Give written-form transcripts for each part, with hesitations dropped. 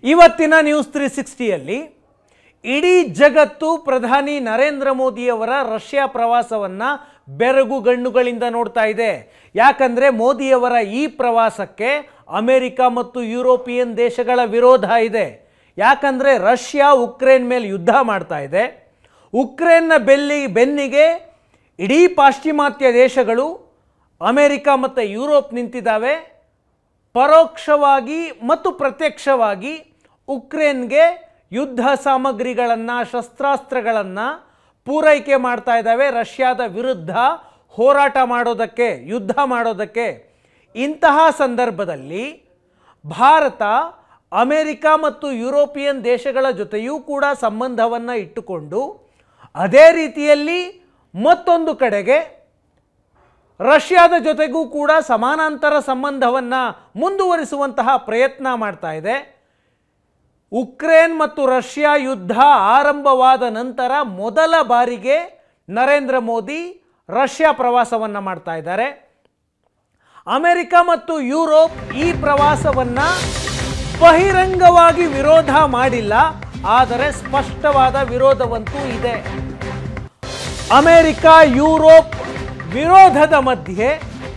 ಇವತ್ತಿನ ನ್ಯೂಸ್ 360ಯಲ್ಲಿ ಇಡೀ ಜಗತ್ತು ಪ್ರಧಾನಿ ನರೇಂದ್ರ ಮೋದಿಯವರ ರಷ್ಯಾ ಪ್ರವಾಸವನ್ನು ಬೆರಗುಗಣ್ಣುಗಳಿಂದ ನೋಡ್ತಾ ಇದೆ. ಯಾಕಂದರೆ ಮೋದಿಯವರ ಈ ಪ್ರವಾಸಕ್ಕೆ ಅಮೆರಿಕ ಮತ್ತು ಯುರೋಪಿಯನ್ ದೇಶಗಳ ವಿರೋಧ ಇದೆ. ಯಾಕಂದರೆ ರಷ್ಯಾ ಉಕ್ರೇನ್ ಮೇಲೆ ಯುದ್ಧ ಮಾಡ್ತಾ ಇದೆ. ಉಕ್ರೇನ್ನ ಬೆನ್ನಿಗೆ ಇಡೀ ಪಾಶ್ಚಿಮಾತ್ಯ ದೇಶಗಳು ಅಮೆರಿಕ ಮತ್ತು ಯುರೋಪ್ ನಿಂತಿದ್ದಾವೆ. ಪರೋಕ್ಷವಾಗಿ ಮತ್ತು ಪ್ರತ್ಯಕ್ಷವಾಗಿ ಉಕ್ರೇನ್ಗೆ ಯುದ್ಧ ಸಾಮಗ್ರಿಗಳನ್ನು, ಶಸ್ತ್ರಾಸ್ತ್ರಗಳನ್ನು ಪೂರೈಕೆ ಮಾಡ್ತಾ ಇದ್ದಾವೆ ರಷ್ಯಾದ ವಿರುದ್ಧ ಹೋರಾಟ ಮಾಡೋದಕ್ಕೆ, ಯುದ್ಧ ಮಾಡೋದಕ್ಕೆ. ಇಂತಹ ಸಂದರ್ಭದಲ್ಲಿ ಭಾರತ ಅಮೆರಿಕ ಮತ್ತು ಯುರೋಪಿಯನ್ ದೇಶಗಳ ಜೊತೆಯೂ ಕೂಡ ಸಂಬಂಧವನ್ನು ಇಟ್ಟುಕೊಂಡು ಅದೇ ರೀತಿಯಲ್ಲಿ ಮತ್ತೊಂದು ಕಡೆಗೆ ರಷ್ಯಾದ ಜೊತೆಗೂ ಕೂಡ ಸಮಾನಾಂತರ ಸಂಬಂಧವನ್ನು ಮುಂದುವರಿಸುವಂತಹ ಪ್ರಯತ್ನ ಮಾಡ್ತಾ ಇದೆ. ಉಕ್ರೇನ್ ಮತ್ತು ರಷ್ಯಾ ಯುದ್ಧ ಆರಂಭವಾದ ನಂತರ ಮೊದಲ ಬಾರಿಗೆ ನರೇಂದ್ರ ಮೋದಿ ರಷ್ಯಾ ಪ್ರವಾಸವನ್ನು ಮಾಡ್ತಾ ಇದ್ದಾರೆ. ಅಮೆರಿಕ ಮತ್ತು ಯುರೋಪ್ ಈ ಪ್ರವಾಸವನ್ನು ಬಹಿರಂಗವಾಗಿ ವಿರೋಧ ಮಾಡಿಲ್ಲ, ಆದರೆ ಸ್ಪಷ್ಟವಾದ ವಿರೋಧವಂತೂ ಇದೆ. ಅಮೆರಿಕ ಯುರೋಪ್ ವಿರೋಧದ ಮಧ್ಯೆ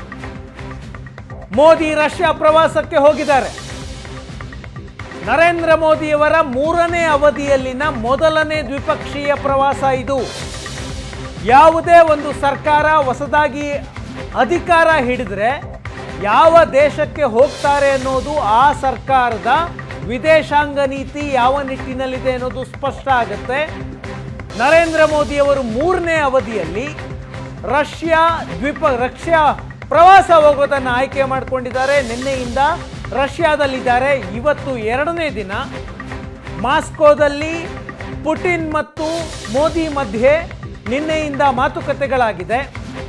ಮೋದಿ ರಷ್ಯಾ ಪ್ರವಾಸಕ್ಕೆ ಹೋಗಿದ್ದಾರೆ. ನರೇಂದ್ರ ಮೋದಿಯವರ 3ನೇ ಅವಧಿಯಲ್ಲಿನ ಮೊದಲನೇ ದ್ವಿಪಕ್ಷೀಯ ಪ್ರವಾಸ ಇದು. ಯಾವುದೇ ಒಂದು ಸರ್ಕಾರ ಹೊಸದಾಗಿ ಅಧಿಕಾರ ಹಿಡಿದ್ರೆ ಯಾವ ದೇಶಕ್ಕೆ ಹೋಗ್ತಾರೆ ಅನ್ನೋದು ಆ ಸರ್ಕಾರದ ವಿದೇಶಾಂಗ ನೀತಿ ಯಾವ ನಿಟ್ಟಿನಲ್ಲಿದೆ ಅನ್ನೋದು ಸ್ಪಷ್ಟ ಆಗುತ್ತೆ. ನರೇಂದ್ರ ಮೋದಿಯವರು 3ನೇ ಅವಧಿಯಲ್ಲಿ ರಷ್ಯಾ ಪ್ರವಾಸ ಹೋಗೋದನ್ನು ಆಯ್ಕೆ ಮಾಡಿಕೊಂಡಿದ್ದಾರೆ. ನಿನ್ನೆಯಿಂದ ರಷ್ಯಾದಲ್ಲಿದ್ದಾರೆ. ಇವತ್ತು 2ನೇ ದಿನ. ಮಾಸ್ಕೋದಲ್ಲಿ ಪುಟಿನ್ ಮತ್ತು ಮೋದಿ ಮಧ್ಯೆ ನಿನ್ನೆಯಿಂದ ಮಾತುಕತೆಗಳಾಗಿದೆ.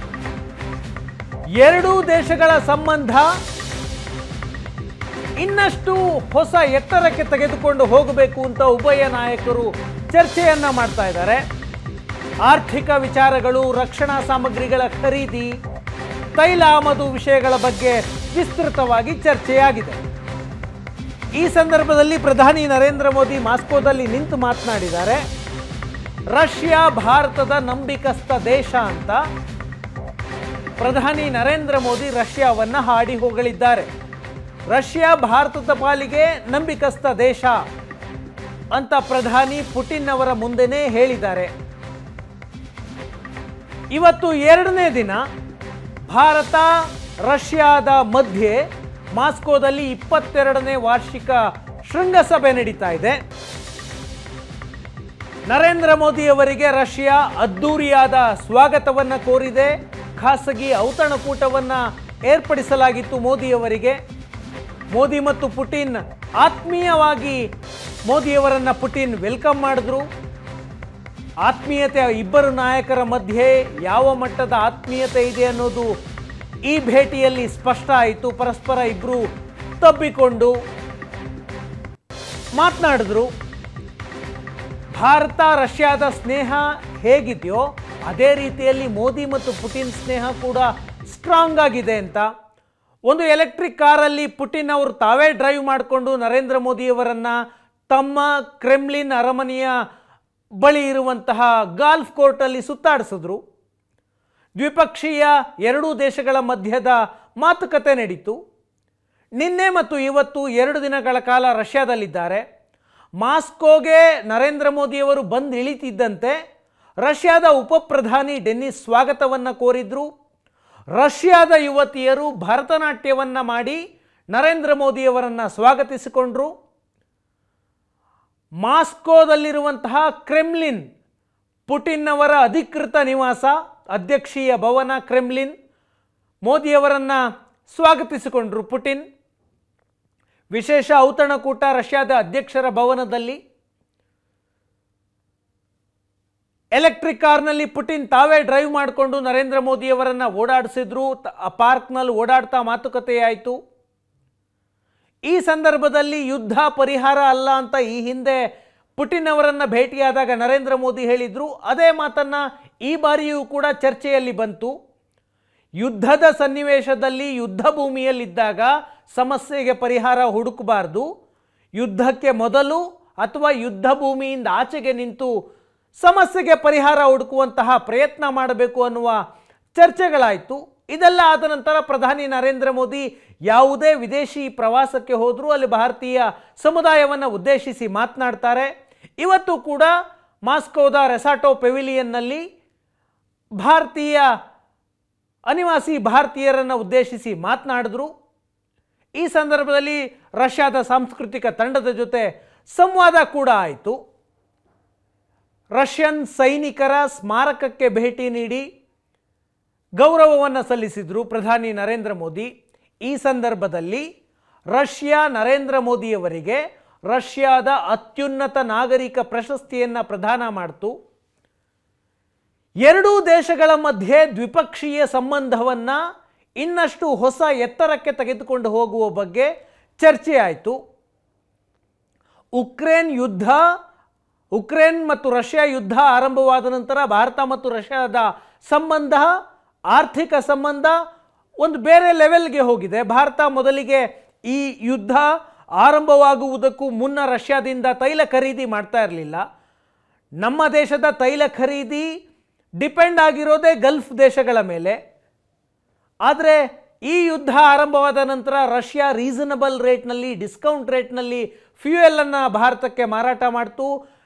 ಎರಡೂ ದೇಶಗಳ ಸಂಬಂಧ ಇನ್ನಷ್ಟು ಹೊಸ ಎತ್ತರಕ್ಕೆ ತೆಗೆದುಕೊಂಡು ಹೋಗಬೇಕು ಅಂತ ಉಭಯ ನಾಯಕರು ಚರ್ಚೆಯನ್ನ ಮಾಡ್ತಾ ಇದ್ದಾರೆ. ಆರ್ಥಿಕ ವಿಚಾರಗಳು, ರಕ್ಷಣಾ ಸಾಮಗ್ರಿಗಳ ಖರೀದಿ, ತೈಲ ಆಮದು ವಿಷಯಗಳ ಬಗ್ಗೆ ವಿಸ್ತೃತವಾಗಿ ಚರ್ಚೆಯಾಗಿದೆ. ಈ ಸಂದರ್ಭದಲ್ಲಿ ಪ್ರಧಾನಿ ನರೇಂದ್ರ ಮೋದಿ ಮಾಸ್ಕೋದಲ್ಲಿ ನಿಂತು ಮಾತನಾಡಿದ್ದಾರೆ. ರಷ್ಯಾ ಭಾರತದ ನಂಬಿಕಸ್ಥ ದೇಶ ಅಂತ ಪ್ರಧಾನಿ ನರೇಂದ್ರ ಮೋದಿ ರಷ್ಯಾವನ್ನು ಹಾಡಿ ಹೊಗಳಿದ್ದಾರೆ. ರಷ್ಯಾ ಭಾರತದ ಪಾಲಿಗೆ ನಂಬಿಕಸ್ಥ ದೇಶ ಅಂತ ಪ್ರಧಾನಿ ಪುಟಿನ್ ಅವರ ಮುಂದೆನೇ ಹೇಳಿದ್ದಾರೆ. ಇವತ್ತು 2ನೇ ದಿನ ಭಾರತ ರಷ್ಯಾದ ಮಧ್ಯೆ ಮಾಸ್ಕೋದಲ್ಲಿ 22ನೇ ವಾರ್ಷಿಕ ಶೃಂಗಸಭೆ ನಡೀತಾ ಇದೆ. ನರೇಂದ್ರ ಮೋದಿಯವರಿಗೆ ರಷ್ಯಾ ಅದ್ದೂರಿಯಾದ ಸ್ವಾಗತವನ್ನು ಕೋರಿದೆ. ಖಾಸಗಿ ಔತಣಕೂಟವನ್ನು ಏರ್ಪಡಿಸಲಾಗಿತ್ತು ಮೋದಿಯವರಿಗೆ. ಮೋದಿ ಮತ್ತು ಪುಟಿನ್ ಆತ್ಮೀಯವಾಗಿ ಮೋದಿಯವರನ್ನು ಪುಟಿನ್ ವೆಲ್ಕಮ್ ಮಾಡಿದ್ರು. ಆತ್ಮೀಯತೆ ಇಬ್ಬರು ನಾಯಕರ ಮಧ್ಯೆ ಯಾವ ಮಟ್ಟದ ಆತ್ಮೀಯತೆ ಇದೆ ಅನ್ನೋದು ಈ ಭೇಟಿಯಲ್ಲಿ ಸ್ಪಷ್ಟ ಆಯಿತು. ಪರಸ್ಪರ ಇಬ್ಬರು ತಬ್ಬಿಕೊಂಡು ಮಾತನಾಡಿದ್ರು. ಭಾರತ ರಷ್ಯಾದ ಸ್ನೇಹ ಹೇಗಿದೆಯೋ ಅದೇ ರೀತಿಯಲ್ಲಿ ಮೋದಿ ಮತ್ತು ಪುಟಿನ್ ಸ್ನೇಹ ಕೂಡ ಸ್ಟ್ರಾಂಗ್ ಆಗಿದೆ ಅಂತ. ಒಂದು ಎಲೆಕ್ಟ್ರಿಕ್ ಕಾರಲ್ಲಿ ಪುಟಿನ್ ಅವರು ತಾವೇ ಡ್ರೈವ್ ಮಾಡಿಕೊಂಡು ನರೇಂದ್ರ ಮೋದಿಯವರನ್ನು ತಮ್ಮ ಕ್ರೆಮ್ಲಿನ್ ಅರಮನೆಯ ಬಳಿ ಇರುವಂತಹ ಗಾಲ್ಫ್ ಕೋರ್ಟಲ್ಲಿ ಸುತ್ತಾಡಿಸಿದ್ರು. ದ್ವಿಪಕ್ಷೀಯ ಎರಡೂ ದೇಶಗಳ ಮಧ್ಯದ ಮಾತುಕತೆ ನಡೀತು. ನಿನ್ನೆ ಮತ್ತು ಇವತ್ತು 2 ದಿನಗಳ ಕಾಲ ರಷ್ಯಾದಲ್ಲಿದ್ದಾರೆ. ಮಾಸ್ಕೋಗೆ ನರೇಂದ್ರ ಮೋದಿಯವರು ಬಂದು ಇಳಿತಿದ್ದಂತೆ ರಷ್ಯಾದ ಉಪಪ್ರಧಾನಿ ಡೆನಿಸ್ ಸ್ವಾಗತವನ್ನು ಕೋರಿದ್ರು. ರಷ್ಯಾದ ಯುವತಿಯರು ಭರತನಾಟ್ಯವನ್ನು ಮಾಡಿ ನರೇಂದ್ರ ಮೋದಿಯವರನ್ನು ಸ್ವಾಗತಿಸಿಕೊಂಡ್ರು. ಮಾಸ್ಕೋದಲ್ಲಿರುವಂತಹ ಕ್ರೆಮ್ಲಿನ್, ಪುಟಿನ್ ಅವರ ಅಧಿಕೃತ ನಿವಾಸ, ಅಧ್ಯಕ್ಷೀಯ ಭವನ ಕ್ರೆಮ್ಲಿನ್, ಮೋದಿಯವರನ್ನು ಸ್ವಾಗತಿಸಿಕೊಂಡ್ರು ಪುಟಿನ್. ವಿಶೇಷ ಔತಣಕೂಟ ರಷ್ಯಾದ ಅಧ್ಯಕ್ಷರ ಭವನದಲ್ಲಿ. ಎಲೆಕ್ಟ್ರಿಕ್ ಕಾರ್ನಲ್ಲಿ ಪುಟಿನ್ ತಾವೇ ಡ್ರೈವ್ ಮಾಡಿಕೊಂಡು ನರೇಂದ್ರ ಮೋದಿಯವರನ್ನು ಓಡಾಡಿಸಿದ್ರು. ಪಾರ್ಕ್ನಲ್ಲಿ ಓಡಾಡ್ತಾ ಮಾತುಕತೆಯಾಯಿತು. ಈ ಸಂದರ್ಭದಲ್ಲಿ ಯುದ್ಧ ಪರಿಹಾರ ಅಲ್ಲ ಅಂತ ಈ ಹಿಂದೆ ಪುಟಿನ್ ಅವರನ್ನು ಭೇಟಿಯಾದಾಗ ನರೇಂದ್ರ ಮೋದಿ ಹೇಳಿದ್ರು. ಅದೇ ಮಾತನ್ನು ಈ ಬಾರಿಯೂ ಕೂಡ ಚರ್ಚೆಯಲ್ಲಿ ಬಂತು. ಯುದ್ಧದ ಸನ್ನಿವೇಶದಲ್ಲಿ ಯುದ್ಧ ಭೂಮಿಯಲ್ಲಿದ್ದಾಗ ಸಮಸ್ಯೆಗೆ ಪರಿಹಾರ ಹುಡುಕಬಾರದು, ಯುದ್ಧಕ್ಕೆ ಮೊದಲು ಅಥವಾ ಯುದ್ಧ ಭೂಮಿಯಿಂದ ಆಚೆಗೆ ನಿಂತು ಸಮಸ್ಯೆಗೆ ಪರಿಹಾರ ಹುಡುಕುವಂತಹ ಪ್ರಯತ್ನ ಮಾಡಬೇಕು ಅನ್ನುವ ಚರ್ಚೆಗಳಾಯಿತು. ಇದೆಲ್ಲ ಆದ ನಂತರ ಪ್ರಧಾನಿ ನರೇಂದ್ರ ಮೋದಿ ಯಾವುದೇ ವಿದೇಶಿ ಪ್ರವಾಸಕ್ಕೆ ಹೋದರೂ ಅಲ್ಲಿ ಭಾರತೀಯ ಸಮುದಾಯವನ್ನು ಉದ್ದೇಶಿಸಿ ಮಾತನಾಡ್ತಾರೆ. ಇವತ್ತು ಕೂಡ ಮಾಸ್ಕೋದ ರೆಸಾಟೋ ಪೆವಿಲಿಯನ್ನಲ್ಲಿ ಭಾರತೀಯ ಅನಿವಾಸಿ ಭಾರತೀಯರನ್ನು ಉದ್ದೇಶಿಸಿ ಮಾತನಾಡಿದ್ರು. ಈ ಸಂದರ್ಭದಲ್ಲಿ ರಷ್ಯಾದ ಸಾಂಸ್ಕೃತಿಕ ತಂಡದ ಜೊತೆ ಸಂವಾದ ಕೂಡ ಆಯಿತು. ರಷ್ಯನ್ ಸೈನಿಕರ ಸ್ಮಾರಕಕ್ಕೆ ಭೇಟಿ ನೀಡಿ ಗೌರವವನ್ನು ಸಲ್ಲಿಸಿದರು ಪ್ರಧಾನಿ ನರೇಂದ್ರ ಮೋದಿ. ಈ ಸಂದರ್ಭದಲ್ಲಿ ರಷ್ಯಾ ನರೇಂದ್ರ ಮೋದಿಯವರಿಗೆ ರಷ್ಯಾದ ಅತ್ಯುನ್ನತ ನಾಗರಿಕ ಪ್ರಶಸ್ತಿಯನ್ನು ಪ್ರದಾನ ಮಾಡಿತು. ಎರಡೂ ದೇಶಗಳ ಮಧ್ಯೆ ದ್ವಿಪಕ್ಷೀಯ ಸಂಬಂಧವನ್ನು ಇನ್ನಷ್ಟು ಹೊಸ ಎತ್ತರಕ್ಕೆ ತೆಗೆದುಕೊಂಡು ಹೋಗುವ ಬಗ್ಗೆ ಚರ್ಚೆ ಆಯಿತು. ಉಕ್ರೇನ್ ಮತ್ತು ರಷ್ಯಾ ಯುದ್ಧ ಆರಂಭವಾದ ನಂತರ ಭಾರತ ಮತ್ತು ರಷ್ಯಾದ ಸಂಬಂಧ, ಆರ್ಥಿಕ ಸಂಬಂಧ ಒಂದು ಬೇರೆ ಲೆವೆಲ್ಗೆ ಹೋಗಿದೆ. ಭಾರತ ಮೊದಲಿಗೆ ಈ ಯುದ್ಧ ಆರಂಭವಾಗುವುದಕ್ಕೂ ಮುನ್ನ ರಷ್ಯಾದಿಂದ ತೈಲ ಖರೀದಿ ಮಾಡ್ತಾ ಇರಲಿಲ್ಲ. ನಮ್ಮ ದೇಶದ ತೈಲ ಖರೀದಿ ಡಿಪೆಂಡ್ ಆಗಿರೋದೇ ಗಲ್ಫ್ ದೇಶಗಳ ಮೇಲೆ. ಆದರೆ ಈ ಯುದ್ಧ ಆರಂಭವಾದ ನಂತರ ರಷ್ಯಾ ರೀಸನಬಲ್ ರೇಟ್ನಲ್ಲಿ, ಡಿಸ್ಕೌಂಟ್ ರೇಟ್ನಲ್ಲಿ ಫ್ಯೂಯಲನ್ನು ಭಾರತಕ್ಕೆ ಮಾರಾಟ ಮಾಡ್ತು.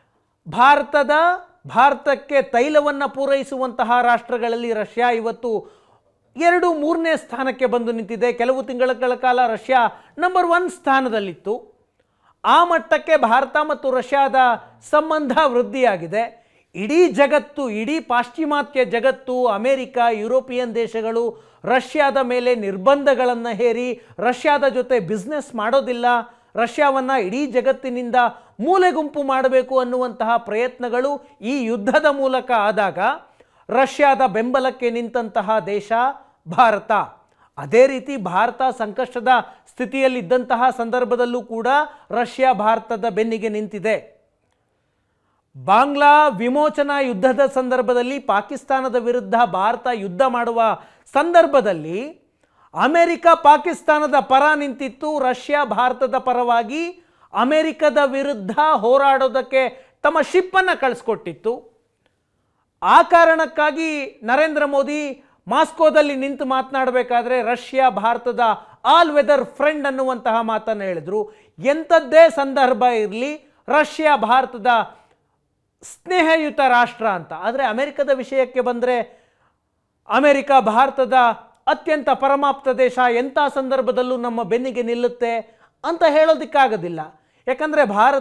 ಭಾರತಕ್ಕೆ ತೈಲವನ್ನು ಪೂರೈಸುವಂತಹ ರಾಷ್ಟ್ರಗಳಲ್ಲಿ ರಷ್ಯಾ ಇವತ್ತು 2-3ನೇ ಸ್ಥಾನಕ್ಕೆ ಬಂದು ನಿಂತಿದೆ. ಕೆಲವು ತಿಂಗಳ ಕಾಲ ರಷ್ಯಾ ನಂಬರ್ 1 ಸ್ಥಾನದಲ್ಲಿತ್ತು. ಆ ಮಟ್ಟಕ್ಕೆ ಭಾರತ ಮತ್ತು ರಷ್ಯಾದ ಸಂಬಂಧ ವೃದ್ಧಿಯಾಗಿದೆ. ಇಡೀ ಜಗತ್ತು, ಇಡೀ ಪಾಶ್ಚಿಮಾತ್ಯ ಜಗತ್ತು, ಅಮೆರಿಕ, ಯುರೋಪಿಯನ್ ದೇಶಗಳು ರಷ್ಯಾದ ಮೇಲೆ ನಿರ್ಬಂಧಗಳನ್ನು ಹೇರಿ ರಷ್ಯಾದ ಜೊತೆ ಬಿಸ್ನೆಸ್ ಮಾಡೋದಿಲ್ಲ, ರಷ್ಯಾವನ್ನು ಇಡೀ ಜಗತ್ತಿನಿಂದ ಮೂಲೆಗುಂಪು ಮಾಡಬೇಕು ಅನ್ನುವಂತಹ ಪ್ರಯತ್ನಗಳು ಈ ಯುದ್ಧದ ಮೂಲಕ ಆದಾಗ ರಷ್ಯಾದ ಬೆಂಬಲಕ್ಕೆ ನಿಂತಹ ದೇಶ ಭಾರತ. ಅದೇ ರೀತಿ ಭಾರತ ಸಂಕಷ್ಟದ ಸ್ಥಿತಿಯಲ್ಲಿದ್ದಂತಹ ಸಂದರ್ಭದಲ್ಲೂ ಕೂಡ ರಷ್ಯಾ ಭಾರತದ ಬೆನ್ನಿಗೆ ನಿಂತಿದೆ. ಬಾಂಗ್ಲಾ ವಿಮೋಚನಾ ಯುದ್ಧದ ಸಂದರ್ಭದಲ್ಲಿ ಪಾಕಿಸ್ತಾನದ ವಿರುದ್ಧ ಭಾರತ ಯುದ್ಧ ಮಾಡುವ ಸಂದರ್ಭದಲ್ಲಿ ಅಮೆರಿಕ ಪಾಕಿಸ್ತಾನದ ಪರ ನಿಂತಿತ್ತು. ರಷ್ಯಾ ಭಾರತದ ಪರವಾಗಿ ಅಮೆರಿಕದ ವಿರುದ್ಧ ಹೋರಾಡೋದಕ್ಕೆ ತಮ್ಮ ಶಿಪ್ಪನ್ನು ಕಳಿಸ್ಕೊಟ್ಟಿತ್ತು. ಆ ಕಾರಣಕ್ಕಾಗಿ ನರೇಂದ್ರ ಮೋದಿ ಮಾಸ್ಕೋದಲ್ಲಿ ನಿಂತು ಮಾತನಾಡಬೇಕಾದ್ರೆ ರಷ್ಯಾ ಭಾರತದ ಆಲ್ ವೆದರ್ ಫ್ರೆಂಡ್ ಅನ್ನುವಂತಹ ಮಾತನ್ನು ಹೇಳಿದ್ರು. ಎಂಥದ್ದೇ ಸಂದರ್ಭ ಇರಲಿ ರಷ್ಯಾ ಭಾರತದ ಸ್ನೇಹಯುತ ರಾಷ್ಟ್ರ ಅಂತ. ಆದರೆ ಅಮೆರಿಕದ ವಿಷಯಕ್ಕೆ ಬಂದರೆ ಅಮೆರಿಕ ಭಾರತದ ಅತ್ಯಂತ ಪರಮಾಪ್ತ ದೇಶ, ಎಂಥ ಸಂದರ್ಭದಲ್ಲೂ ನಮ್ಮ ಬೆನ್ನಿಗೆ ನಿಲ್ಲುತ್ತೆ ಅಂತ ಹೇಳೋದಕ್ಕಾಗೋದಿಲ್ಲ. ಯಾಕಂದರೆ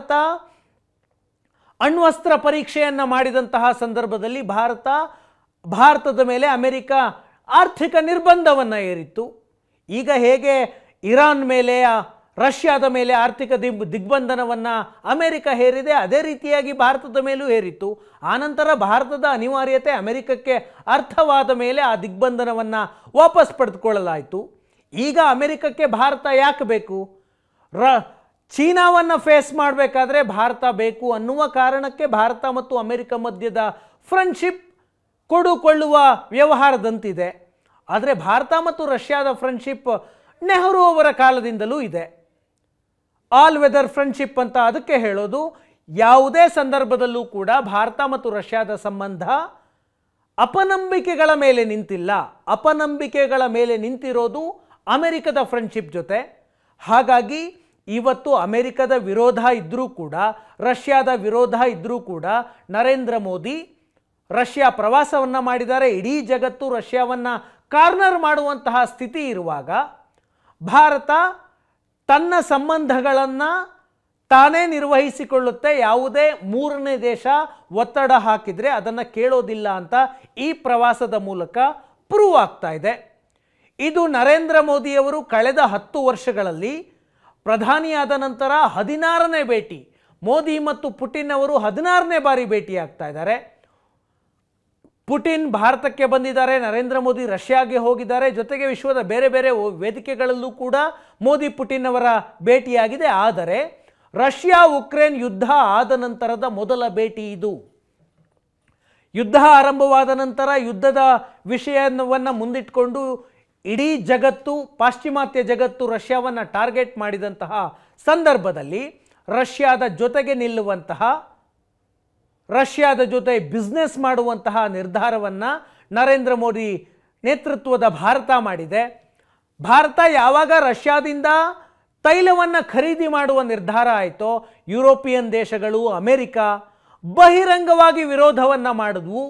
ಅಣ್ವಸ್ತ್ರ ಪರೀಕ್ಷೆಯನ್ನು ಮಾಡಿದಂತಹ ಸಂದರ್ಭದಲ್ಲಿ ಭಾರತದ ಮೇಲೆ ಅಮೆರಿಕ ಆರ್ಥಿಕ ನಿರ್ಬಂಧವನ್ನು ಹೇರಿತ್ತು. ಈಗ ಹೇಗೆ ಇರಾನ್ ಮೇಲೆ, ರಷ್ಯಾದ ಮೇಲೆ ಆರ್ಥಿಕ ದಿಗ್ಬಂಧನವನ್ನು ಅಮೆರಿಕ ಹೇರಿದೆ, ಅದೇ ರೀತಿಯಾಗಿ ಭಾರತದ ಮೇಲೂ ಹೇರಿತ್ತು. ಆನಂತರ ಭಾರತದ ಅನಿವಾರ್ಯತೆ ಅಮೆರಿಕಕ್ಕೆ ಅರ್ಥವಾದ ಮೇಲೆ ಆ ದಿಗ್ಬಂಧನವನ್ನು ವಾಪಸ್ ಪಡೆದುಕೊಳ್ಳಲಾಯಿತು. ಈಗ ಅಮೆರಿಕಕ್ಕೆ ಭಾರತ ಯಾಕೆ ಬೇಕು? ಚೀನಾವನ್ನು ಫೇಸ್ ಮಾಡಬೇಕಾದ್ರೆ ಭಾರತ ಬೇಕು ಅನ್ನುವ ಕಾರಣಕ್ಕೆ ಭಾರತ ಮತ್ತು ಅಮೆರಿಕ ಮಧ್ಯದ ಫ್ರೆಂಡ್ಶಿಪ್ ಕೊಡುಕೊಳ್ಳುವ ವ್ಯವಹಾರದಂತಿದೆ. ಆದರೆ ಭಾರತ ಮತ್ತು ರಷ್ಯಾದ ಫ್ರೆಂಡ್ಶಿಪ್ ನೆಹರು ಅವರ ಕಾಲದಿಂದಲೂ ಇದೆ. ಆಲ್ ವೆದರ್ ಫ್ರೆಂಡ್ಶಿಪ್ ಅಂತ ಅದಕ್ಕೆ ಹೇಳೋದು. ಯಾವುದೇ ಸಂದರ್ಭದಲ್ಲೂ ಕೂಡ ಭಾರತ ಮತ್ತು ರಷ್ಯಾದ ಸಂಬಂಧ ಅಪನಂಬಿಕೆಗಳ ಮೇಲೆ ನಿಂತಿಲ್ಲ. ಅಪನಂಬಿಕೆಗಳ ಮೇಲೆ ನಿಂತಿರೋದು ಅಮೆರಿಕದ ಫ್ರೆಂಡ್ಶಿಪ್ ಜೊತೆ. ಹಾಗಾಗಿ ಇವತ್ತು ಅಮೆರಿಕದ ವಿರೋಧ ಇದ್ದರೂ ಕೂಡ, ರಷ್ಯಾದ ವಿರೋಧ ಇದ್ದರೂ ಕೂಡ ನರೇಂದ್ರ ಮೋದಿ ರಷ್ಯಾ ಪ್ರವಾಸವನ್ನು ಮಾಡಿದ್ದಾರೆ. ಇಡೀ ಜಗತ್ತು ರಷ್ಯಾವನ್ನು ಕಾರ್ನರ್ ಮಾಡುವಂತಹ ಸ್ಥಿತಿ ಇರುವಾಗ ಭಾರತ ತನ್ನ ಸಂಬಂಧಗಳನ್ನು ತಾನೇ ನಿರ್ವಹಿಸಿಕೊಳ್ಳುತ್ತೆ. ಯಾವುದೇ ಮೂರನೇ ದೇಶ ಒತ್ತಡ ಹಾಕಿದರೆ ಅದನ್ನು ಕೇಳೋದಿಲ್ಲ ಅಂತ ಈ ಪ್ರವಾಸದ ಮೂಲಕ ಪ್ರೂವ್ ಆಗ್ತಾ ಇದೆ. ಇದು ನರೇಂದ್ರ ಮೋದಿಯವರು ಕಳೆದ 10 ವರ್ಷಗಳಲ್ಲಿ ಪ್ರಧಾನಿಯಾದ ನಂತರ 16ನೇ ಭೇಟಿ. ಮೋದಿ ಮತ್ತು ಪುಟಿನ್ ಅವರು 16ನೇ ಬಾರಿ ಭೇಟಿಯಾಗ್ತಾ ಇದ್ದಾರೆ. ಪುಟಿನ್ ಭಾರತಕ್ಕೆ ಬಂದಿದ್ದಾರೆ, ನರೇಂದ್ರ ಮೋದಿ ರಷ್ಯಾಗೆ ಹೋಗಿದ್ದಾರೆ. ಜೊತೆಗೆ ವಿಶ್ವದ ಬೇರೆ ಬೇರೆ ವೇದಿಕೆಗಳಲ್ಲೂ ಕೂಡ ಮೋದಿ ಪುಟಿನ್ ಅವರ ಭೇಟಿಯಾಗಿದೆ. ಆದರೆ ರಷ್ಯಾ ಉಕ್ರೇನ್ ಯುದ್ಧ ಆದ ನಂತರದ ಮೊದಲ ಭೇಟಿ ಇದು. ಯುದ್ಧ ಆರಂಭವಾದ ನಂತರ ಯುದ್ಧದ ವಿಷಯವನ್ನು ಮುಂದಿಟ್ಕೊಂಡು ಇಡೀ ಜಗತ್ತು, ಪಾಶ್ಚಿಮಾತ್ಯ ಜಗತ್ತು ರಷ್ಯಾವನ್ನು ಟಾರ್ಗೆಟ್ ಮಾಡಿದಂತಹ ಸಂದರ್ಭದಲ್ಲಿ ರಷ್ಯಾದ ಜೊತೆಗೆ ನಿಲ್ಲುವಂತಹ, ರಷ್ಯಾದ ಜೊತೆ ಬಿಸ್ನೆಸ್ ಮಾಡುವಂತಹ ನಿರ್ಧಾರವನ್ನು ನರೇಂದ್ರ ಮೋದಿ ನೇತೃತ್ವದ ಭಾರತ ಮಾಡಿದೆ. ಭಾರತ ಯಾವಾಗ ರಷ್ಯಾದಿಂದ ತೈಲವನ್ನು ಖರೀದಿ ಮಾಡುವ ನಿರ್ಧಾರ ಆಯಿತೋ ಯುರೋಪಿಯನ್ ದೇಶಗಳು, ಅಮೆರಿಕ ಬಹಿರಂಗವಾಗಿ ವಿರೋಧವನ್ನು ಮಾಡಿದ್ವು.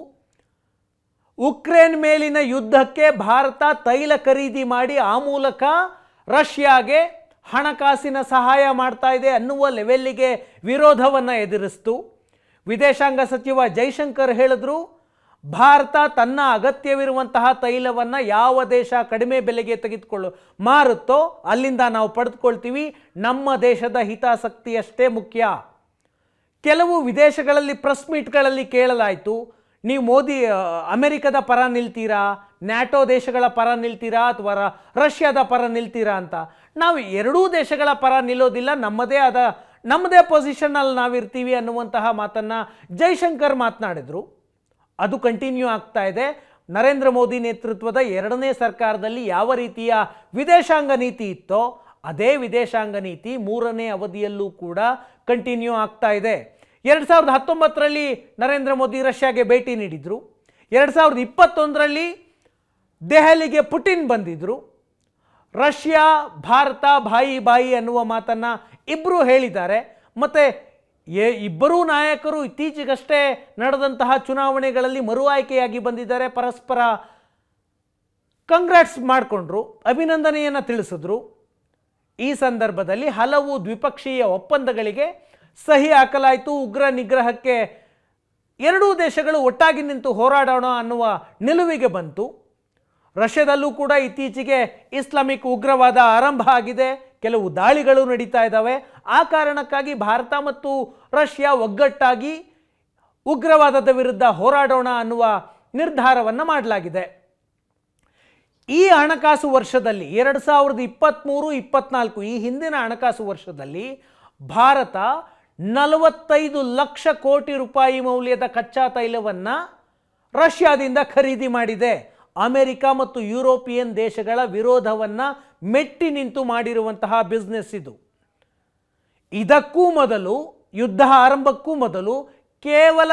ಉಕ್ರೇನ್ ಮೇಲಿನ ಯುದ್ಧಕ್ಕೆ ಭಾರತ ತೈಲ ಖರೀದಿ ಮಾಡಿ ಆ ಮೂಲಕ ರಷ್ಯಾಗೆ ಹಣಕಾಸಿನ ಸಹಾಯ ಮಾಡ್ತಾ ಇದೆ ಅನ್ನುವ ಲೆವೆಲ್ಲಿಗೆ ವಿರೋಧವನ್ನು ಎದುರಿಸ್ತು. ವಿದೇಶಾಂಗ ಸಚಿವ ಜೈಶಂಕರ್ ಹೇಳಿದ್ರು, ಭಾರತ ತನ್ನ ಅಗತ್ಯವಿರುವಂತಹ ತೈಲವನ್ನು ಯಾವ ದೇಶ ಕಡಿಮೆ ಬೆಲೆಗೆ ಮಾರುತ್ತೋ ಅಲ್ಲಿಂದ ನಾವು ಪಡೆದುಕೊಳ್ತೀವಿ, ನಮ್ಮ ದೇಶದ ಹಿತಾಸಕ್ತಿಯಷ್ಟೇ ಮುಖ್ಯ. ಕೆಲವು ವಿದೇಶಗಳಲ್ಲಿ ಪ್ರೆಸ್ ಮೀಟ್ಗಳಲ್ಲಿ ಕೇಳಲಾಯಿತು, ನೀವು ಮೋದಿ ಅಮೆರಿಕದ ಪರ ನಿಲ್ತೀರಾ, ನ್ಯಾಟೋ ದೇಶಗಳ ಪರ ನಿಲ್ತೀರಾ ಅಥವಾ ರಷ್ಯಾದ ಪರ ನಿಲ್ತೀರಾ ಅಂತ. ನಾವು ಎರಡೂ ದೇಶಗಳ ಪರ ನಿಲ್ಲೋದಿಲ್ಲ, ನಮ್ಮದೇ ಪೊಸಿಷನ್ನಲ್ಲಿ ನಾವಿರ್ತೀವಿ ಅನ್ನುವಂತಹ ಮಾತನ್ನು ಜೈಶಂಕರ್ ಮಾತನಾಡಿದರು. ಅದು ಕಂಟಿನ್ಯೂ ಆಗ್ತಾ ಇದೆ. ನರೇಂದ್ರ ಮೋದಿ ನೇತೃತ್ವದ ಎರಡನೇ ಸರ್ಕಾರದಲ್ಲಿ ಯಾವ ರೀತಿಯ ವಿದೇಶಾಂಗ ನೀತಿ ಇತ್ತೋ ಅದೇ ವಿದೇಶಾಂಗ ನೀತಿ ಮೂರನೇ ಅವಧಿಯಲ್ಲೂ ಕೂಡ ಕಂಟಿನ್ಯೂ ಆಗ್ತಾ ಇದೆ. 2019ರಲ್ಲಿ ನರೇಂದ್ರ ಮೋದಿ ರಷ್ಯಾಗೆ ಭೇಟಿ ನೀಡಿದರು. 2021ರಲ್ಲಿ ದೆಹಲಿಗೆ ಪುಟಿನ್ ಬಂದಿದ್ದರು. ರಷ್ಯಾ ಭಾರತ ಬಾಯಿ ಬಾಯಿ ಅನ್ನುವ ಮಾತನ್ನು ಇಬ್ಬರು ಹೇಳಿದ್ದಾರೆ. ಮತ್ತು ಇಬ್ಬರೂ ನಾಯಕರು ಇತ್ತೀಚೆಗಷ್ಟೇ ನಡೆದಂತಹ ಚುನಾವಣೆಗಳಲ್ಲಿ ಮರು ಆಯ್ಕೆಯಾಗಿ ಬಂದಿದ್ದಾರೆ. ಪರಸ್ಪರ ಕಂಗ್ರಾಟ್ಸ್ ಮಾಡಿಕೊಂಡ್ರು, ಅಭಿನಂದನೆಯನ್ನು ತಿಳಿಸಿದ್ರು. ಈ ಸಂದರ್ಭದಲ್ಲಿ ಹಲವು ದ್ವಿಪಕ್ಷೀಯ ಒಪ್ಪಂದಗಳಿಗೆ ಸಹಿ ಹಾಕಲಾಯಿತು. ಉಗ್ರ ನಿಗ್ರಹಕ್ಕೆ ಎರಡೂ ದೇಶಗಳು ಒಟ್ಟಾಗಿ ನಿಂತು ಹೋರಾಡೋಣ ಅನ್ನುವ ನಿಲುವಿಗೆ ಬಂತು. ರಷ್ಯಾದಲ್ಲೂ ಕೂಡ ಇತ್ತೀಚೆಗೆ ಇಸ್ಲಾಮಿಕ್ ಉಗ್ರವಾದ ಆರಂಭ ಆಗಿದೆ, ಕೆಲವು ದಾಳಿಗಳು ನಡೀತಾ ಇದ್ದಾವೆ. ಆ ಕಾರಣಕ್ಕಾಗಿ ಭಾರತ ಮತ್ತು ರಷ್ಯಾ ಒಗ್ಗಟ್ಟಾಗಿ ಉಗ್ರವಾದದ ವಿರುದ್ಧ ಹೋರಾಡೋಣ ಅನ್ನುವ ನಿರ್ಧಾರವನ್ನು ಮಾಡಲಾಗಿದೆ. ಈ ಹಣಕಾಸು ವರ್ಷದಲ್ಲಿ 2023-24 ಈ ಹಿಂದಿನ ಹಣಕಾಸು ವರ್ಷದಲ್ಲಿ ಭಾರತ 45 ಲಕ್ಷ ಕೋಟಿ ರೂಪಾಯಿ ಮೌಲ್ಯದ ಕಚ್ಚಾ ತೈಲವನ್ನು ರಷ್ಯಾದಿಂದ ಖರೀದಿ ಮಾಡಿದೆ. ಅಮೆರಿಕ ಮತ್ತು ಯುರೋಪಿಯನ್ ದೇಶಗಳ ವಿರೋಧವನ್ನು ಮೆಟ್ಟಿ ನಿಂತು ಮಾಡಿರುವಂತಹ ಬಿಸ್ನೆಸ್ ಇದು. ಇದಕ್ಕೂ ಮೊದಲು, ಯುದ್ಧ ಆರಂಭಕ್ಕೂ ಮೊದಲು ಕೇವಲ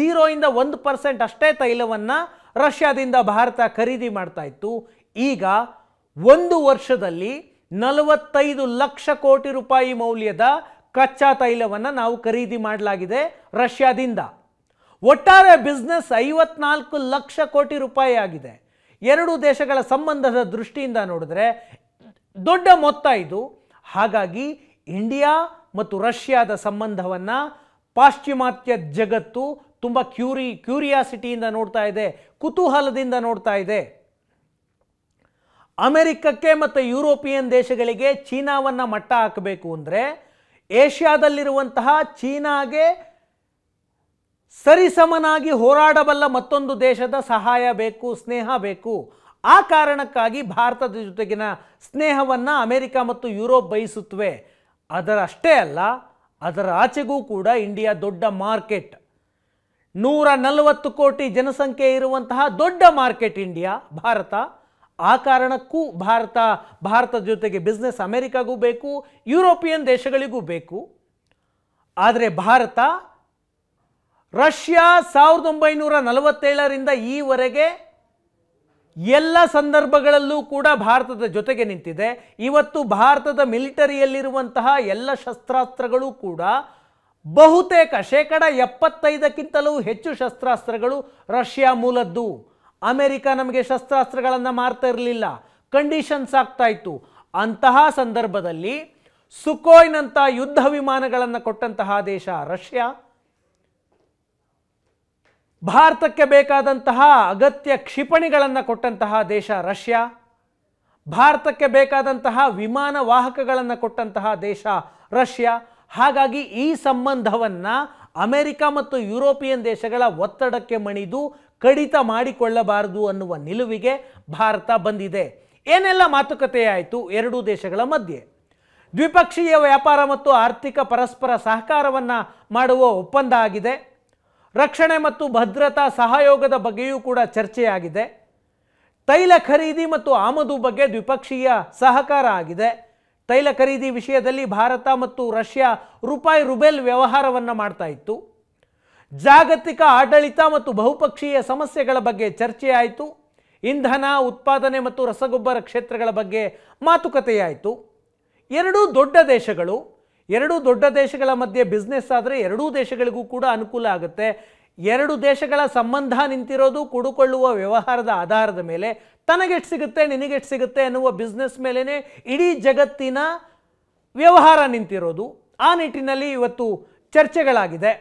0-1% ಅಷ್ಟೇ ತೈಲವನ್ನು ರಷ್ಯಾದಿಂದ ಭಾರತ ಖರೀದಿ ಮಾಡ್ತಾ ಇತ್ತು. ಈಗ ಒಂದು ವರ್ಷದಲ್ಲಿ 45 ಲಕ್ಷ ಕೋಟಿ ರೂಪಾಯಿ ಮೌಲ್ಯದ ಕಚ್ಚಾ ತೈಲವನ್ನು ನಾವು ಖರೀದಿ ಮಾಡಲಾಗಿದೆ ರಷ್ಯಾದಿಂದ. ಒಟ್ಟಾರೆ ಬಿಸ್ನೆಸ್ 54 ಲಕ್ಷ ಕೋಟಿ ರೂಪಾಯಿ ಆಗಿದೆ. ಎರಡು ದೇಶಗಳ ಸಂಬಂಧದ ದೃಷ್ಟಿಯಿಂದ ನೋಡಿದ್ರೆ ದೊಡ್ಡ ಮೊತ್ತ ಇದು. ಹಾಗಾಗಿ ಇಂಡಿಯಾ ಮತ್ತು ರಷ್ಯಾದ ಸಂಬಂಧವನ್ನು ಪಾಶ್ಚಿಮಾತ್ಯ ಜಗತ್ತು ತುಂಬ ಕ್ಯೂರಿಯಾಸಿಟಿಯಿಂದ ನೋಡ್ತಾ ಇದೆ, ಕುತೂಹಲದಿಂದ ನೋಡ್ತಾ ಇದೆ. ಅಮೆರಿಕಕ್ಕೆ ಮತ್ತು ಯುರೋಪಿಯನ್ ದೇಶಗಳಿಗೆ ಚೀನಾವನ್ನು ಮಟ್ಟ ಹಾಕಬೇಕು ಅಂದರೆ ಏಷ್ಯಾದಲ್ಲಿರುವಂತಹ ಚೀನಾಗೆ ಸರಿಸಮನಾಗಿ ಹೋರಾಡಬಲ್ಲ ಮತ್ತೊಂದು ದೇಶದ ಸಹಾಯ ಬೇಕು, ಸ್ನೇಹ ಬೇಕು. ಆ ಕಾರಣಕ್ಕಾಗಿ ಭಾರತದ ಜೊತೆಗಿನ ಸ್ನೇಹವನ್ನು ಅಮೆರಿಕ ಮತ್ತು ಯುರೋಪ್ ಬಯಸುತ್ತವೆ. ಅದರಷ್ಟೇ ಅಲ್ಲ, ಅದರ ಆಚೆಗೂ ಕೂಡ ಇಂಡಿಯಾ ದೊಡ್ಡ ಮಾರ್ಕೆಟ್, 140 ಕೋಟಿ ಜನಸಂಖ್ಯೆ ಇರುವಂತಹ ದೊಡ್ಡ ಮಾರ್ಕೆಟ್ ಇಂಡಿಯಾ, ಭಾರತ. ಆ ಕಾರಣಕ್ಕೂ ಭಾರತದ ಜೊತೆಗೆ ಬಿಸ್ನೆಸ್ ಅಮೆರಿಕಾಗೂ ಬೇಕು, ಯುರೋಪಿಯನ್ ದೇಶಗಳಿಗೂ ಬೇಕು. ಆದರೆ ಭಾರತ ರಷ್ಯಾ 1947ರಿಂದ ಈವರೆಗೆ ಎಲ್ಲ ಸಂದರ್ಭಗಳಲ್ಲೂ ಕೂಡ ಭಾರತದ ಜೊತೆಗೆ ನಿಂತಿದೆ. ಇವತ್ತು ಭಾರತದ ಮಿಲಿಟರಿಯಲ್ಲಿರುವಂತಹ ಎಲ್ಲ ಶಸ್ತ್ರಾಸ್ತ್ರಗಳು ಕೂಡ ಬಹುತೇಕ 75%ಕ್ಕಿಂತಲೂ ಹೆಚ್ಚು ಶಸ್ತ್ರಾಸ್ತ್ರಗಳು ರಷ್ಯಾ ಮೂಲದ್ದು. ಅಮೆರಿಕ ನಮಗೆ ಶಸ್ತ್ರಾಸ್ತ್ರಗಳನ್ನು ಮಾರ್ತಾ ಇರಲಿಲ್ಲ, ಕಂಡೀಷನ್ಸ್ ಆಗ್ತಾ ಇತ್ತು. ಅಂತಹ ಸಂದರ್ಭದಲ್ಲಿ ಸುಕೋಯ್ನಂಥ ಯುದ್ಧ ವಿಮಾನಗಳನ್ನು ಕೊಟ್ಟಂತಹ ದೇಶ ರಷ್ಯಾ. ಭಾರತಕ್ಕೆ ಬೇಕಾದಂತಹ ಅಗತ್ಯ ಕ್ಷಿಪಣಿಗಳನ್ನು ಕೊಟ್ಟಂತಹ ದೇಶ ರಷ್ಯಾ. ಭಾರತಕ್ಕೆ ಬೇಕಾದಂತಹ ವಿಮಾನ ವಾಹಕಗಳನ್ನು ಕೊಟ್ಟಂತಹ ದೇಶ ರಷ್ಯಾ. ಹಾಗಾಗಿ ಈ ಸಂಬಂಧವನ್ನು ಅಮೆರಿಕ ಮತ್ತು ಯುರೋಪಿಯನ್ ದೇಶಗಳ ಒತ್ತಡಕ್ಕೆ ಮಣಿದು ಕಡಿತ ಮಾಡಿಕೊಳ್ಳಬಾರದು ಅನ್ನುವ ನಿಲುವಿಗೆ ಭಾರತ ಬಂದಿದೆ. ಏನೆಲ್ಲ ಮಾತುಕತೆ ಆಯಿತು ಎರಡೂ ದೇಶಗಳ ಮಧ್ಯೆ? ದ್ವಿಪಕ್ಷೀಯ ವ್ಯಾಪಾರ ಮತ್ತು ಆರ್ಥಿಕ ಪರಸ್ಪರ ಸಹಕಾರವನ್ನು ಮಾಡುವ ಒಪ್ಪಂದ ಆಗಿದೆ. ರಕ್ಷಣೆ ಮತ್ತು ಭದ್ರತಾ ಸಹಯೋಗದ ಬಗ್ಗೆಯೂ ಕೂಡ ಚರ್ಚೆಯಾಗಿದೆ. ತೈಲ ಖರೀದಿ ಮತ್ತು ಆಮದು ಬಗ್ಗೆ ದ್ವಿಪಕ್ಷೀಯ ಸಹಕಾರ ಆಗಿದೆ. ತೈಲ ಖರೀದಿ ವಿಷಯದಲ್ಲಿ ಭಾರತ ಮತ್ತು ರಷ್ಯಾ ರೂಪಾಯಿ ರುಬೆಲ್ ವ್ಯವಹಾರವನ್ನು ಮಾಡ್ತಾ ಇತ್ತು. ಜಾಗತಿಕ ಆಡಳಿತ ಮತ್ತು ಬಹುಪಕ್ಷೀಯ ಸಮಸ್ಯೆಗಳ ಬಗ್ಗೆ ಚರ್ಚೆಯಾಯಿತು. ಇಂಧನ ಉತ್ಪಾದನೆ ಮತ್ತು ರಸಗೊಬ್ಬರ ಕ್ಷೇತ್ರಗಳ ಬಗ್ಗೆ ಮಾತುಕತೆಯಾಯಿತು. ಎರಡೂ ದೊಡ್ಡ ದೇಶಗಳ ಮಧ್ಯೆ ಬಿಸ್ನೆಸ್ ಆದರೆ ಎರಡೂ ದೇಶಗಳಿಗೂ ಕೂಡ ಅನುಕೂಲ ಆಗುತ್ತೆ. ಎರಡು ದೇಶಗಳ ಸಂಬಂಧ ನಿಂತಿರೋದು ಕೂಡಿಕೊಳ್ಳುವ ವ್ಯವಹಾರದ ಆಧಾರದ ಮೇಲೆ, ತನಗೆಷ್ಟು ಸಿಗುತ್ತೆ ನಿನಗೆಷ್ಟು ಸಿಗುತ್ತೆ ಅನ್ನುವ ಬಿಸ್ನೆಸ್ ಮೇಲೇ ಇಡೀ ಜಗತ್ತಿನ ವ್ಯವಹಾರ ನಿಂತಿರೋದು. ಆ ನಿಟ್ಟಿನಲ್ಲಿ ಇವತ್ತು ಚರ್ಚೆಗಳಾಗಿದೆ.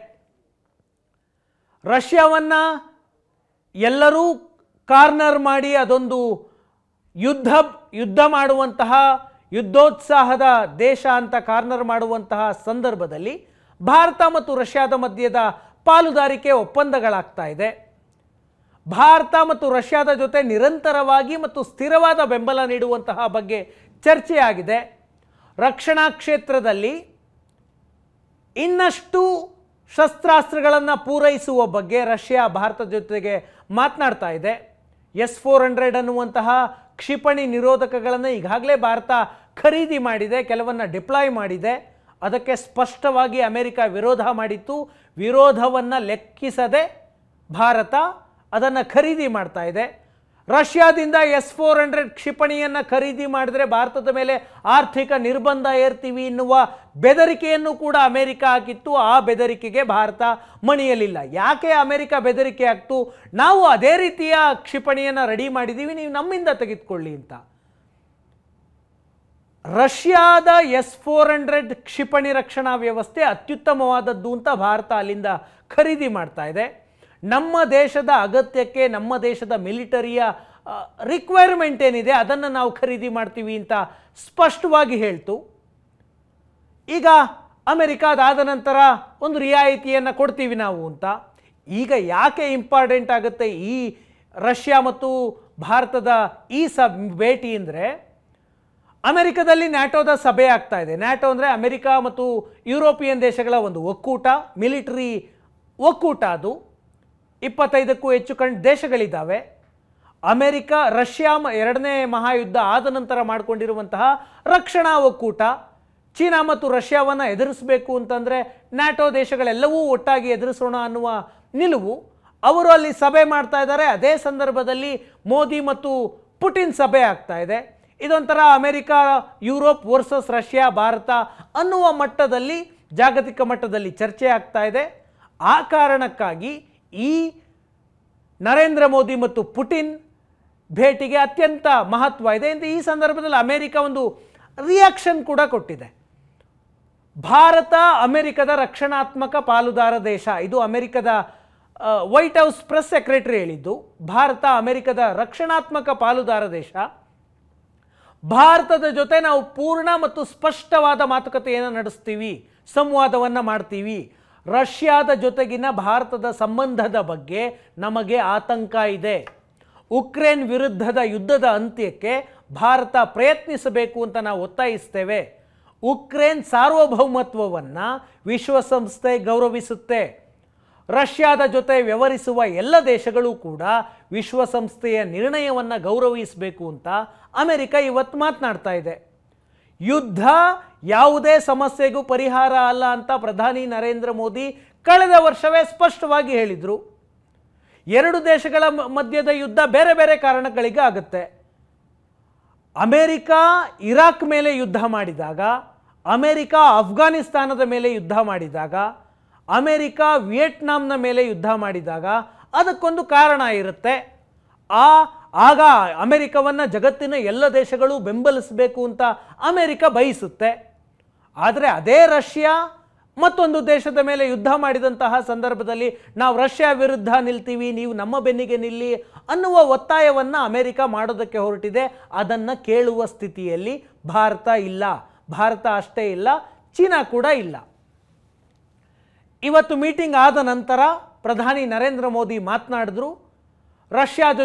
ರಷ್ಯಾವನ್ನು ಎಲ್ಲರೂ ಕಾರ್ನರ್ ಮಾಡಿ ಅದೊಂದು ಯುದ್ಧ ಮಾಡುವಂತಹ ಯುದ್ಧೋತ್ಸಾಹದ ದೇಶ ಅಂತ ಕಾರ್ನರ್ ಮಾಡುವಂತಹ ಸಂದರ್ಭದಲ್ಲಿ ಭಾರತ ಮತ್ತು ರಷ್ಯಾದ ಮಧ್ಯದ ಪಾಲುದಾರಿಕೆ ಒಪ್ಪಂದಗಳಾಗ್ತಾ ಇದೆ. ಭಾರತ ಮತ್ತು ರಷ್ಯಾದ ಜೊತೆ ನಿರಂತರವಾಗಿ ಮತ್ತು ಸ್ಥಿರವಾದ ಬೆಂಬಲ ನೀಡುವಂತಹ ಬಗ್ಗೆ ಚರ್ಚೆಯಾಗಿದೆ. ರಕ್ಷಣಾ ಕ್ಷೇತ್ರದಲ್ಲಿ ಇನ್ನಷ್ಟು ಶಸ್ತ್ರಾಸ್ತ್ರಗಳನ್ನು ಪೂರೈಸುವ ಬಗ್ಗೆ ರಷ್ಯಾ ಭಾರತದ ಜೊತೆಗೆ ಮಾತನಾಡ್ತಾ ಇದೆ. S-400 ಅನ್ನುವಂತಹ ಕ್ಷಿಪಣಿ ನಿರೋಧಕಗಳನ್ನು ಈಗಾಗಲೇ ಭಾರತ ಖರೀದಿ ಮಾಡಿದೆ, ಕೆಲವನ್ನು ಡಿಪ್ಲಾಯ್ ಮಾಡಿದೆ. ಅದಕ್ಕೆ ಸ್ಪಷ್ಟವಾಗಿ ಅಮೆರಿಕ ವಿರೋಧ ಮಾಡಿತ್ತು. ವಿರೋಧವನ್ನು ಲೆಕ್ಕಿಸದೆ ಭಾರತ ಅದನ್ನು ಖರೀದಿ ಮಾಡ್ತಾ ಇದೆ. ರಷ್ಯಾದಿಂದ S-400 ಕ್ಷಿಪಣಿಯನ್ನು ಖರೀದಿ ಮಾಡಿದರೆ ಭಾರತದ ಮೇಲೆ ಆರ್ಥಿಕ ನಿರ್ಬಂಧ ಏರ್ತೀವಿ ಎನ್ನುವ ಬೆದರಿಕೆಯನ್ನು ಕೂಡ ಅಮೆರಿಕ ಹಾಕಿತ್ತು. ಆ ಬೆದರಿಕೆಗೆ ಭಾರತ ಮಣಿಯಲಿಲ್ಲ. ಯಾಕೆ ಅಮೆರಿಕ ಬೆದರಿಕೆ ಹಾಕ್ತು? ನಾವು ಅದೇ ರೀತಿಯ ಕ್ಷಿಪಣಿಯನ್ನು ರೆಡಿ ಮಾಡಿದ್ದೀವಿ, ನೀವು ನಮ್ಮಿಂದ ತೆಗೆದುಕೊಳ್ಳಿ ಅಂತ. ರಷ್ಯಾದ S-400 ಕ್ಷಿಪಣಿ ರಕ್ಷಣಾ ವ್ಯವಸ್ಥೆ ಅತ್ಯುತ್ತಮವಾದದ್ದು ಅಂತ ಭಾರತ ಅಲ್ಲಿಂದ ಖರೀದಿ ಮಾಡ್ತಾ ಇದೆ. ನಮ್ಮ ದೇಶದ ಅಗತ್ಯಕ್ಕೆ, ನಮ್ಮ ದೇಶದ ಮಿಲಿಟರಿಯ ರಿಕ್ವೈರ್ಮೆಂಟ್ ಏನಿದೆ ಅದನ್ನು ನಾವು ಖರೀದಿ ಮಾಡ್ತೀವಿ ಅಂತ ಸ್ಪಷ್ಟವಾಗಿ ಹೇಳ್ತು. ಈಗ ಅಮೆರಿಕ ಅದಾದ ನಂತರ ಒಂದು ರಿಯಾಯಿತಿಯನ್ನು ಕೊಡ್ತೀವಿ ನಾವು ಅಂತ. ಈಗ ಯಾಕೆ ಇಂಪಾರ್ಟೆಂಟ್ ಆಗುತ್ತೆ ಈ ರಷ್ಯಾ ಮತ್ತು ಭಾರತದ ಈ ಭೇಟಿ ಅಂದರೆ, ಅಮೆರಿಕದಲ್ಲಿ ನ್ಯಾಟೋದ ಸಭೆ ಆಗ್ತಾ ಇದೆ. ನ್ಯಾಟೋ ಅಂದರೆ ಅಮೆರಿಕ ಮತ್ತು ಯುರೋಪಿಯನ್ ದೇಶಗಳ ಒಂದು ಒಕ್ಕೂಟ, ಮಿಲಿಟರಿ ಒಕ್ಕೂಟ. ಅದು 25ಕ್ಕೂ ಹೆಚ್ಚು ದೇಶಗಳಿದ್ದಾವೆ. ಅಮೆರಿಕ ರಷ್ಯಾ ಎರಡನೇ ಮಹಾಯುದ್ಧ ಆದ ನಂತರ ಮಾಡಿಕೊಂಡಿರುವಂತಹ ರಕ್ಷಣಾ ಒಕ್ಕೂಟ. ಚೀನಾ ಮತ್ತು ರಷ್ಯಾವನ್ನು ಎದುರಿಸಬೇಕು ಅಂತಂದರೆ ನ್ಯಾಟೋ ದೇಶಗಳೆಲ್ಲವೂ ಒಟ್ಟಾಗಿ ಎದುರಿಸೋಣ ಅನ್ನುವ ನಿಲುವು. ಅವರು ಅಲ್ಲಿ ಸಭೆ ಮಾಡ್ತಾ ಇದ್ದಾರೆ. ಅದೇ ಸಂದರ್ಭದಲ್ಲಿ ಮೋದಿ ಮತ್ತು ಪುಟಿನ್ ಸಭೆ ಆಗ್ತಾ ಇದೆ. ಇದೊಂಥರ America Europe versus Russia Bharat ಅನ್ನುವ ಮಟ್ಟದಲ್ಲಿ, ಜಾಗತಿಕ ಮಟ್ಟದಲ್ಲಿ ಚರ್ಚೆ ಆಗ್ತಾ ಇದೆ. ಆ ಕಾರಣಕ್ಕಾಗಿ ಈ ನರೇಂದ್ರ ಮೋದಿ ಮತ್ತು ಪುಟಿನ್ ಭೇಟಿಗೆ ಅತ್ಯಂತ ಮಹತ್ವ ಇದೆ. ಈ ಸಂದರ್ಭದಲ್ಲಿ ಅಮೆರಿಕ ಒಂದು ರಿಯಾಕ್ಷನ್ ಕೂಡ ಕೊಟ್ಟಿದೆ. ಭಾರತ ಅಮೆರಿಕದ ರಕ್ಷಣಾತ್ಮಕ ಪಾಲುದಾರ ದೇಶ. ಇದು ಅಮೆರಿಕದ ವೈಟ್ ಹೌಸ್ ಪ್ರೆಸ್ ಸೆಕ್ರೆಟರಿ ಹೇಳಿದ್ದು. ಭಾರತ ಅಮೆರಿಕದ ರಕ್ಷಣಾತ್ಮಕ ಪಾಲುದಾರ ದೇಶ. ಭಾರತದ ಜೊತೆ ನಾವು ಪೂರ್ಣ ಮತ್ತು ಸ್ಪಷ್ಟವಾದ ಮಾತುಕತೆಯನ್ನು ನಡೆಸ್ತೀವಿ, ಸಂವಾದವನ್ನು ಮಾಡ್ತೀವಿ. ರಷ್ಯಾದ ಜೊತೆಗಿನ ಭಾರತದ ಸಂಬಂಧದ ಬಗ್ಗೆ ನಮಗೆ ಆತಂಕ ಇದೆ. ಉಕ್ರೇನ್ ವಿರುದ್ಧದ ಯುದ್ಧದ ಅಂತ್ಯಕ್ಕೆ ಭಾರತ ಪ್ರಯತ್ನಿಸಬೇಕು ಅಂತ ನಾವು ಒತ್ತಾಯಿಸ್ತೇವೆ. ಉಕ್ರೇನ್ ಸಾರ್ವಭೌಮತ್ವವನ್ನು ವಿಶ್ವಸಂಸ್ಥೆ ಗೌರವಿಸುತ್ತೆ. ರಷ್ಯಾದ ಜೊತೆ ವ್ಯವಹರಿಸುವ ಎಲ್ಲ ದೇಶಗಳು ಕೂಡ ವಿಶ್ವಸಂಸ್ಥೆಯ ನಿರ್ಣಯವನ್ನು ಗೌರವಿಸಬೇಕು ಅಂತ ಅಮೆರಿಕ ಇವತ್ತು ಮಾತನಾಡ್ತಾ ಇದೆ. ಯುದ್ಧ ಯಾವುದೇ ಸಮಸ್ಯೆಗೂ ಪರಿಹಾರ ಅಲ್ಲ ಅಂತ ಪ್ರಧಾನಿ ನರೇಂದ್ರ ಮೋದಿ ಕಳೆದ ವರ್ಷವೇ ಸ್ಪಷ್ಟವಾಗಿ ಹೇಳಿದರು. ಎರಡು ದೇಶಗಳ ಮಧ್ಯದ ಯುದ್ಧ ಬೇರೆ ಬೇರೆ ಕಾರಣಗಳಿಗೆ ಆಗುತ್ತೆ. ಅಮೆರಿಕ ಇರಾಕ್ ಮೇಲೆ ಯುದ್ಧ ಮಾಡಿದಾಗ, ಅಮೆರಿಕ ಅಫ್ಘಾನಿಸ್ತಾನದ ಮೇಲೆ ಯುದ್ಧ ಮಾಡಿದಾಗ, ಅಮೆರಿಕ ವಿಯೆಟ್ನಾಂನ ಮೇಲೆ ಯುದ್ಧ ಮಾಡಿದಾಗ ಅದಕ್ಕೊಂದು ಕಾರಣ ಇರುತ್ತೆ. ಆಗ ಅಮೆರಿಕವನ್ನು ಜಗತ್ತಿನ ಎಲ್ಲ ದೇಶಗಳು ಬೆಂಬಲಿಸಬೇಕು ಅಂತ ಅಮೆರಿಕ ಬಯಸುತ್ತೆ. ಆದರೆ ಅದೇ ರಷ್ಯಾ ಮತ್ತೊಂದು ದೇಶದ ಮೇಲೆ ಯುದ್ಧ ಮಾಡಿದಂತಹ ಸಂದರ್ಭದಲ್ಲಿ ನಾವು ರಷ್ಯಾ ವಿರುದ್ಧ ನಿಲ್ತೀವಿ, ನೀವು ನಮ್ಮ ಬೆನ್ನಿಗೆ ನಿಲ್ಲಿ ಅನ್ನುವ ಒತ್ತಾಯವನ್ನು ಅಮೆರಿಕ ಮಾಡೋದಕ್ಕೆ ಹೊರಟಿದೆ. ಅದನ್ನು ಕೇಳುವ ಸ್ಥಿತಿಯಲ್ಲಿ ಭಾರತ ಇಲ್ಲ. ಭಾರತ ಅಷ್ಟೇ ಇಲ್ಲ, ಚೀನಾ ಕೂಡ ಇಲ್ಲ. ಇವತ್ತು ಮೀಟಿಂಗ್ ಆದ ನಂತರ ಪ್ರಧಾನಿ ನರೇಂದ್ರ ಮೋದಿ ಮಾತನಾಡಿದ್ರು. ರಷ್ಯಾ